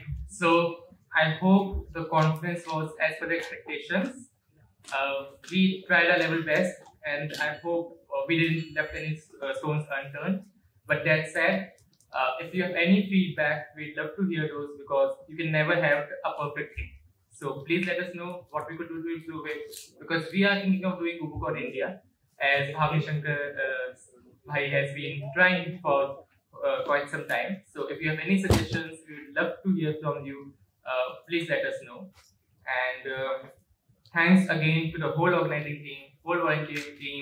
So I hope the conference was as per the expectations. We tried our level best, and I hope we didn't left any stones unturned. But that said, if you have any feedback, we'd love to hear those because you can never have a perfect thing. So please let us know what we could do to improve it because we are thinking of doing KubeCon India as Bhavni Shankar Bhai has been trying for quite some time. So if you have any suggestions, we would love to hear from you. Please let us know. And thanks again to the whole organizing team, whole volunteering team.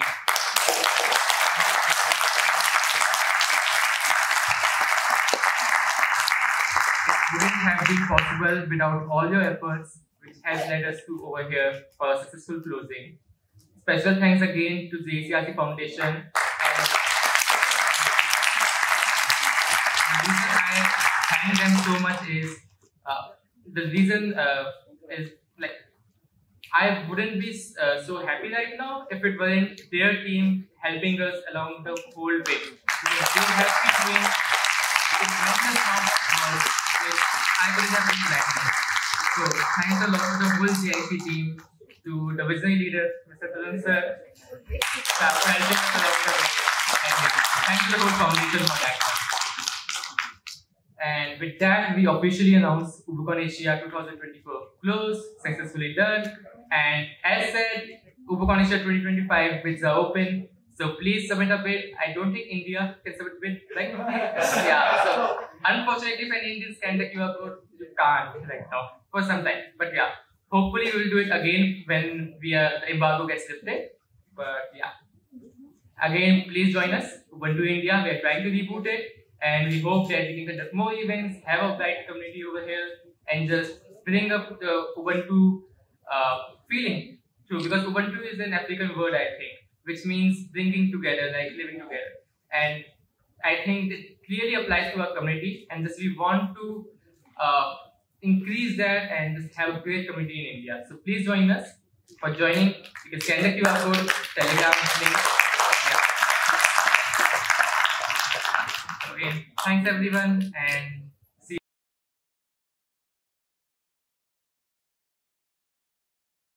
It wouldn't have been possible without all your efforts, which has led us to over here for a successful closing. Special thanks again to the ACRC Foundation. And the reason I thank them so much is the reason is like I wouldn't be so happy right now if it weren't their team helping us along the whole way. Because they have been doing tremendous amount of work which I couldn't have been planning. So thanks a lot to the whole GIC team, to the visionary leader, Mr. Tarun sir, for helping us along the way. And thanks to the whole foundation for that. And with that, we officially announce KubeCon Asia 2024 closed, successfully done. And as said, KubeCon Asia 2025 bids are open. So please submit a bid. I don't think India can submit a bid, right? Yeah. So unfortunately, if an Indian scan the QR code, you can't right now for some time. But yeah, hopefully we will do it again when the embargo gets lifted. But yeah, again, please join us. Ubuntu India. We are trying to reboot it. And we hope that we can conduct more events, have a bright community over here, and just bring up the Ubuntu feeling too. Because Ubuntu is an African word, I think, which means bringing together, like living together. And I think it clearly applies to our community. And just we want to increase that and just have a great community in India. So please join us. For joining, you can scan the QR code, Telegram link. Again, thanks everyone, and